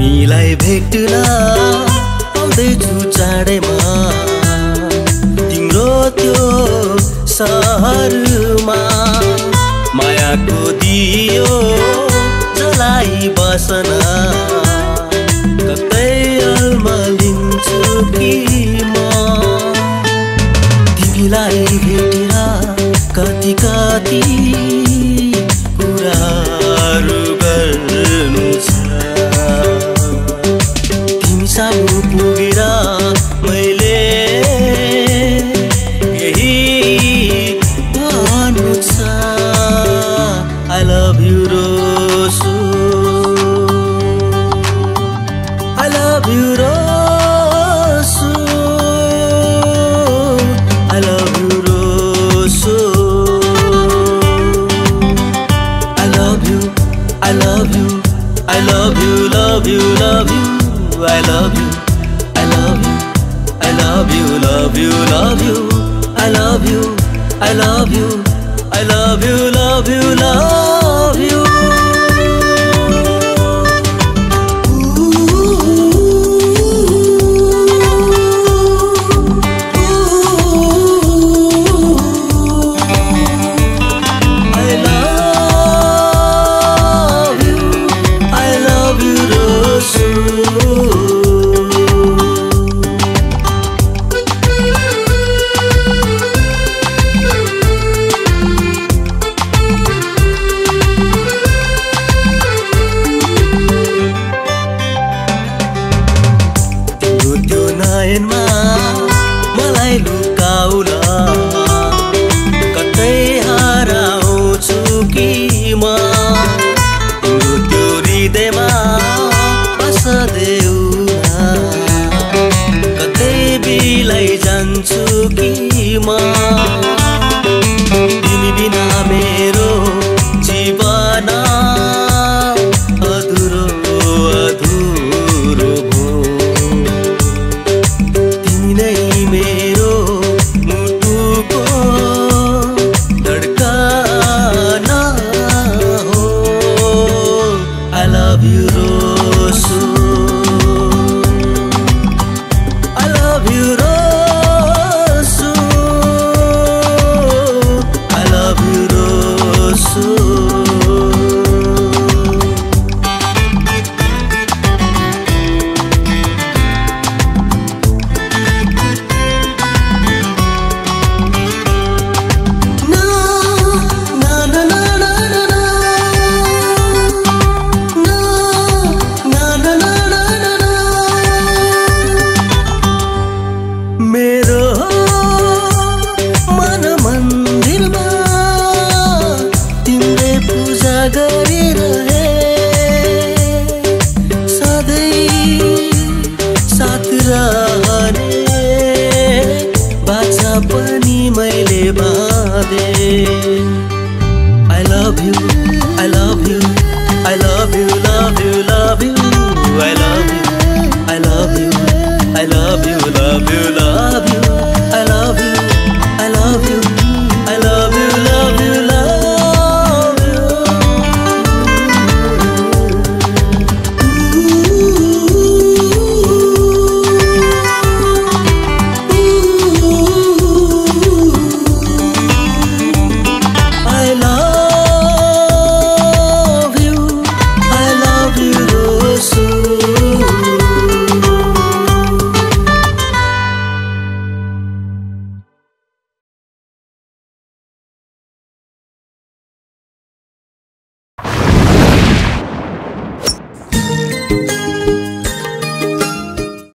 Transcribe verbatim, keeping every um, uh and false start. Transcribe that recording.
तिमीलाई भेट्न आउँदैछु चाँडैमा तिम्रो त्यो सहरमा मायाको दियो जलाई बसन कतै अल्मलिन्छु कि म तिमीलाई भेटेर कति कति कुराहरू गर्नु छ तिमी सामु पुगेर मैले यही भन्नु छ I love you Rosu I love you Rosu I love you Rosu I love you I love you I love you love you love you I love you I love you I love you love you love you I love you I love you I love you love you love you मलाई लुकाउन कतै हराउँछु कि म तिम्रो त्यो हृदयमा बसदेऊ कतै बिलाई जान्छु कि म तिमी बिना मेरो जीवन अधुरो अधुरो मेरो मुटुको धडकन हो I love you Rosu